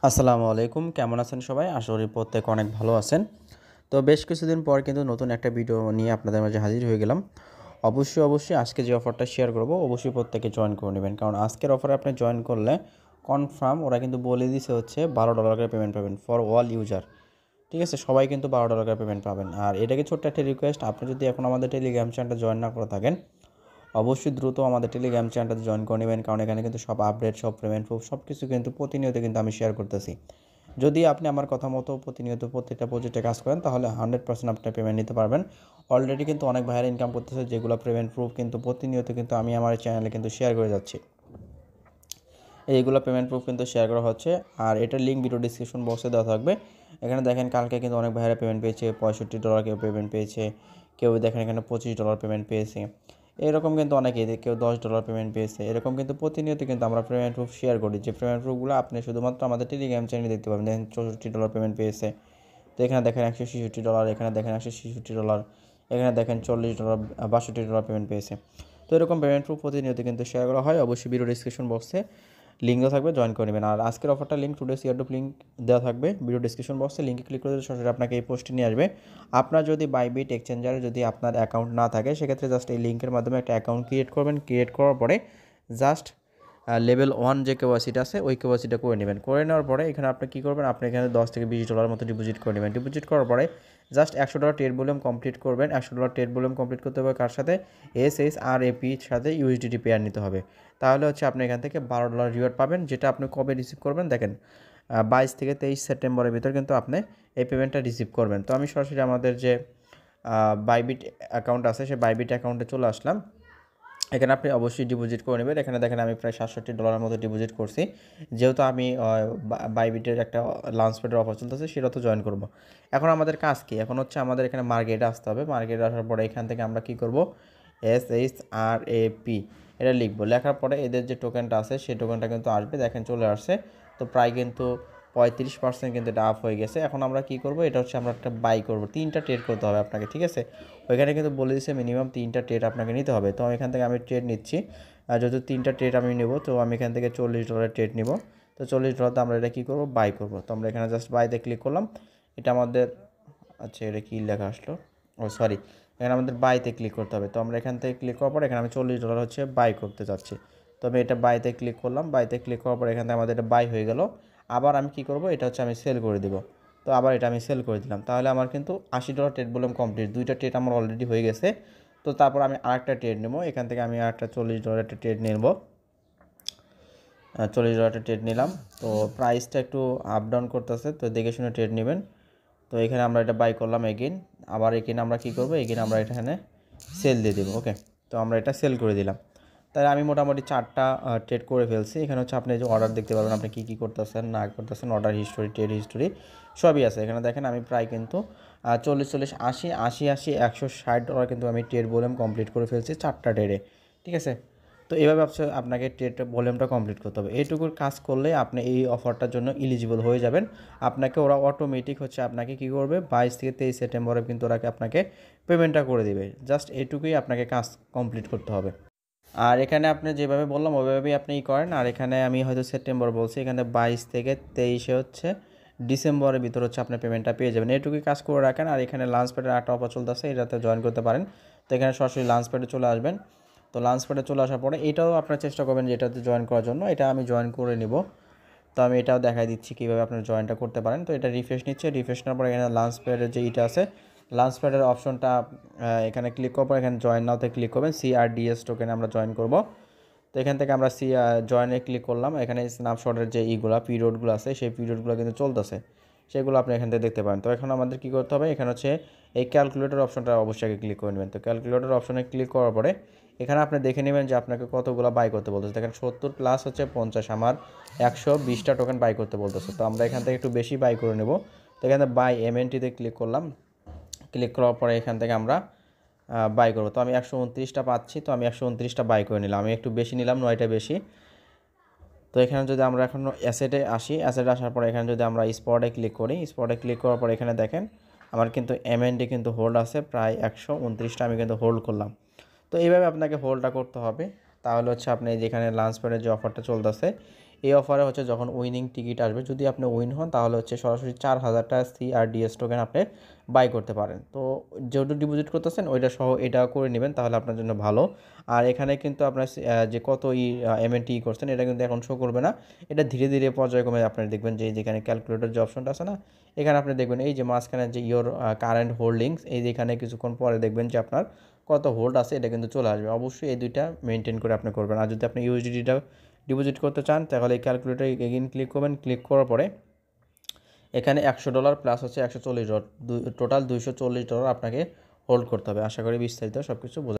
আসসালামু আলাইকুম, কেমন আছেন সবাই? আশা করি প্রত্যেকে অনেক ভালো আছেন। তো বেশ কিছুদিন পর কিন্তু নতুন একটা ভিডিও নিয়ে আপনাদের মাঝে হাজির হয়ে গেলাম। অবশ্যই আজকে যে অফারটা শেয়ার করব অবশ্যই প্রত্যেকে জয়েন করে নেবেন, কারণ আজকের অফারে আপনি জয়েন করলে কনফার্ম ওরা কিন্তু বলে দিছে হচ্ছে $12 করে পেমেন্ট পাবেন ফর অল ইউজার। ঠিক আছে, সবাই কিন্তু $12 করে পেমেন্ট পাবেন। আর এটাকে ছোট্ট একটা রিকোয়েস্ট, আপনি যদি এখন আমাদের টেলিগ্রাম চ্যানেলটা জয়েন না করে থাকেন অবশ্যই দ্রুত আমাদের টেলিগ্রাম চ্যানেলটাতে জয়েন করে নেবেন, কারণ এখানে কিন্তু সব আপডেট, সব পেমেন্ট প্রুফ সব কিছু কিন্তু প্রতিনিয়ত কিন্তু আমি শেয়ার করতেছি। যদি আপনি আমার কথা মতো প্রতিনিয়ত প্রত্যেকটা প্রজেক্টে কাজ করেন তাহলে 100% আপনি পেমেন্ট নিতে পারবেন। অলরেডি কিন্তু অনেক ভাইয়েরা ইনকাম করতেছে, যেগুলো পেমেন্ট প্রুফ কিন্তু প্রতিনিয়ত কিন্তু আমি আমার চ্যানেলে কিন্তু শেয়ার করে যাচ্ছি। এইগুলো পেমেন্ট প্রুফ কিন্তু শেয়ার করা হচ্ছে, আর এটার লিঙ্ক ভিডিও ডিসক্রিপশন বক্সে দেওয়া থাকবে। এখানে দেখেন কালকে কিন্তু অনেক ভাইয়েরা পেমেন্ট পেয়েছে, $65 কেউ পেমেন্ট পেয়েছে, কেউ দেখেন এখানে $25 পেমেন্ট পেয়েছে, এরকম কিন্তু অনেকেই, কেউ $10 পেমেন্ট পেয়েছে। এরকম কিন্তু প্রতিনিয়ত কিন্তু আমরা পেমেন্ট প্রুফ শেয়ার করি, যে পেমেন্ট প্রুফগুলো আপনি শুধুমাত্র আমাদের টেলিগ্রাম চ্যানেলে দেখতে পাবেন। দেখেন $64 পেমেন্ট পেয়েছে, তো এখানে দেখেন $166, এখানে দেখেন $166, এখানে দেখেন $40, $62 পেমেন্ট পেয়েছে। তো এরকম পেমেন্ট প্রুফ প্রতিনিয়ত কিন্তু শেয়ার করা হয়। অবশ্যই ভিডিও ডিসক্রিপশন বক্সে লিঙ্ক দেওয়া থাকবে, জয়েন করে নেবেন। আর আজকের অফারটা লিঙ্ক টুডেস এয়ারড্রপ লিঙ্ক দেওয়া থাকবে ভিডিও ডিসক্রিপশন বক্সে, লিঙ্কে ক্লিক করে সরাসরি আপনাকে এই পোস্টে নিয়ে আসবে। আপনার যদি বাইবিট এক্সচেঞ্জারে যদি আপনার অ্যাকাউন্ট না থাকে সেক্ষেত্রে জাস্ট এই লিঙ্কের মাধ্যমে একটা অ্যাকাউন্ট ক্রিয়েট করবেন। ক্রিয়েট করার পরে জাস্ট লেভেল 1 যে কেওয়াইসিটা আছে ওই কেওয়াইসিটা করে নেবেন। করে নেওয়ার পরে এখানে আপনি কী করবেন, আপনি এখানে $10 থেকে $20 মতো ডিপোজিট করে নেবেন। ডিপোজিট করার পরে জাস্ট $100 ট্রেড ভলিউম কমপ্লিট করবেন। $100 ট্রেড ভলিউম কমপ্লিট করতে হবে কার সাথে? SHRAPর সাথে USDT পেয়ার নিতে হবে। তাহলে হচ্ছে আপনি এখান থেকে $12 রিওয়ার্ড পাবেন, যেটা আপনি কবে রিসিভ করবেন দেখেন, 22 থেকে 23 সেপ্টেম্বরের ভিতর কিন্তু আপনি এই পেমেন্টটা রিসিভ করবেন। তো আমি সরাসরি আমাদের যে বাইবিট অ্যাকাউন্ট আছে সেই বাইবিট অ্যাকাউন্টে চলে আসলাম। এখানে আপনি অবশ্যই ডিপোজিট করে নেবেন। এখানে দেখেন আমি প্রায় $67 মতো ডিপোজিট করছি, যেহেতু আমি বাইবিটের একটা লঞ্চ প্যাডের অফার চলতেছে সেটা তো জয়েন করব। এখন আমাদের কাজ কি? এখন হচ্ছে আমাদের এখানে মার্কেটে আসতে হবে। মার্কেটে আসার পরে এখান থেকে আমরা কী করব, SHRAP এটা লিখবো। লেখার পরে এদের যে টোকেনটা আছে সেই টোকেনটা কিন্তু আসবে, দেখেন চলে আসছে। তো প্রায় কিন্তু 35% কিন্তু এটা আপ হয়ে গেছে। এখন আমরা কী করব, এটা হচ্ছে আমরা একটা বাই করব। 3টা ট্রেড করতে হবে আপনাকে, ঠিক আছে? ওইখানে কিন্তু বলে দিচ্ছে মিনিমাম 3টা ট্রেড আপনাকে নিতে হবে। তো এখান থেকে আমি ট্রেড নিচ্ছি, যেহেতু 3টা ট্রেড আমি নেব তো আমি এখান থেকে $40 ট্রেড নিব। তো $40 আমরা এটা কী করব, বাই করব। তো আমরা এখানে জাস্ট বাইতে ক্লিক করলাম। এটা আমাদের, আচ্ছা এটা কী লেখা আসলো, ও সরি, এখানে আমাদের বাইতে ক্লিক করতে হবে। তো আমরা এখান থেকে ক্লিক করার পর এখানে আমি $40 হচ্ছে বাই করতে যাচ্ছি। তো আমি এটা বাইতে ক্লিক করলাম। বাইতে ক্লিক করার পর এখান থেকে আমাদের এটা বাই হয়ে গেল। আবার আমি কী করব, এটা হচ্ছে আমি সেল করে দেবো। তো আবার এটা আমি সেল করে দিলাম। তাহলে আমার কিন্তু $80 ট্রেড ভলিউম কমপ্লিট, 2টা ট্রেড আমার অলরেডি হয়ে গেছে। তো তারপর আমি আরেকটা ট্রেড নেব। এখান থেকে আমি আরেকটা $40 একটা ট্রেড নেব। $40 একটা ট্রেড নিলাম। তো প্রাইসটা একটু আপ ডাউন করতেছে, তো দেখে শুনে ট্রেড নেবেন। তো এখানে আমরা এটা বাই করলাম এগেইন। আবার এখানে আমরা কী করবো, এগেইন আমরা এখানে সেল দিয়ে দেবো। ওকে, তো আমরা এটা সেল করে দিলাম। তাহলে আমি মোটামুটি 4টা ট্রেড করে ফেলছি। এখানে হচ্ছে আপনি যে অর্ডার দেখতে পারবেন, আপনি কী করতেছেন না করতেছেন, অর্ডার হিস্টোরি, ট্রেড হিস্টোরি সবই আছে। এখানে দেখেন আমি প্রায় কিন্তু 40, 80, 80, 80, $160 কিন্তু আমি ট্রেড ভলিউম কমপ্লিট করে ফেলছি 4টা ট্রেডে, ঠিক আছে? তো এইভাবে আপনাকে ট্রেড ভলিউমটা কমপ্লিট করতে হবে। এইটুকুর কাজ করলে আপনি এই অফারটার জন্য এলিজিবল হয়ে যাবেন। আপনাকে ওরা অটোমেটিক হচ্ছে আপনাকে কী করবে, 22 থেকে 23 সেপ্টেম্বরে কিন্তু ওরা আপনাকে পেমেন্টটা করে দেবে। জাস্ট এইটুকুই আপনাকে কাজ কমপ্লিট করতে হবে। আর এখানে আপনি যেভাবে বললাম ওইভাবেই আপনি করেন। আর এখানে আমি হয়তো সেপ্টেম্বর বলছি, এখানে 22 থেকে 23 হচ্ছে ডিসেম্বরের ভিতর হচ্ছে আপনি পেমেন্টটা পেয়ে যাবেন। এইটুকুই কাজ করে রাখেন। আর এখানে লাঞ্চ প্যাডের একটা অফার চলতেছে, এটাতে জয়েন করতে পারেন। তো এখানে সরাসরি লাঞ্চ প্যাডে চলে আসবেন। তো লাঞ্চ প্যাডে চলে আসার পরে এটাও আপনার চেষ্টা করবেন যে এটাতে জয়েন করার জন্য। এটা আমি জয়েন করে নিব। তো আমি এটাও দেখাই দিচ্ছি কীভাবে আপনার জয়েনটা করতে পারেন। তো এটা রিফ্রেশ নিচ্ছে, রিফ্রেশ নেওয়ার পরে এখানে লাঞ্চ প্যাডের যে ইটা আছে, লাঞ্চ প্যাডের অপশনটা এখানে ক্লিক করার পর এখানে জয়েন নাওতে ক্লিক করবেন। CRDS টোকেনে আমরা জয়েন করব। তো এখান থেকে আমরা জয়েনে ক্লিক করলাম। এখানে স্ন্যাপশটের যে পিরিয়ডগুলো আছে সেই পিরিয়ডগুলো কিন্তু চলতেছে, সেগুলো আপনি এখান থেকে দেখতে পারেন। তো এখন আমাদের কী করতে হবে, এখানে হচ্ছে এই ক্যালকুলেটর অপশনটা অবশ্যই আগে ক্লিক করে নেবেন। তো ক্যালকুলেটর অপশনে ক্লিক করার পরে এখানে আপনি দেখে নেবেন যে আপনাকে কতগুলো বাই করতে বলতেছে। দেখেন 70 প্লাস হচ্ছে 50, আমার 120টা টোকেন বাই করতে বলতেছে। তো আমরা এখান থেকে একটু বেশি বাই করে নেব। তো এখানে বাই MNTতে ক্লিক করলাম। ক্লিক করার পরে এখান থেকে আমরা বাই করবো। তো আমি 129টা পাচ্ছি, তো আমি 129টা বাই করে নিলাম। আমি একটু বেশি নিলাম, 9টা বেশি। তো এখানে যদি আমরা এখন অ্যাসেটে আসি, অ্যাসেটে আসার পরে এখানে যদি আমরা স্পটে ক্লিক করি, স্পটে ক্লিক করার পর এখানে দেখেন আমার কিন্তু MNT কিন্তু হোল্ড আছে প্রায় 129টা আমি কিন্তু হোল্ড করলাম। তো এইভাবে আপনাকে হোল্ডটা করতে হবে। তাহলে হচ্ছে আপনি যেখানে লাঞ্চ প্যাডের যে অফারটা চলতেছে এই অফারে হচ্ছে যখন উইনিং টিকিট আসবে, যদি আপনি উইন হন তাহলে হচ্ছে সরাসরি 4,000 টাকা CRDS টোকেন আপনি বাই করতে পারেন। তো যেহেতু ডিপোজিট করতেছেন ওইটা সহ এটা করে নেবেন, তাহলে আপনার জন্য ভালো। আর এখানে কিন্তু আপনার যে কত MNT করছেন এটা কিন্তু এখন শো করবে না, এটা ধীরে ধীরে পর্যায়ক্রমে আপনি দেখবেন যে যেখানে ক্যালকুলেটর যে অপশনটা আছে না, এখানে আপনি দেখবেন এই যে মাঝখানে যে ইয়োর কারেন্ট হোল্ডিংস, এই যেখানে কিছুক্ষণ পরে দেখবেন যে আপনার কত হোল্ড আছে এটা কিন্তু চলে আসবে। অবশ্যই এই দুইটা মেনটেন করে আপনি করবেন। আর যদি আপনি USDটা ডিপোজিট করতে চান তাহলে এই ক্যালকুলেটর এগেইন ক্লিক করবেন, ক্লিক করার পরে এখানে $100 প্লাস হচ্ছে $140, টোটাল $240 আপনাকে হোল্ড করতে হবে। আশা করি বিস্তারিত সব কিছু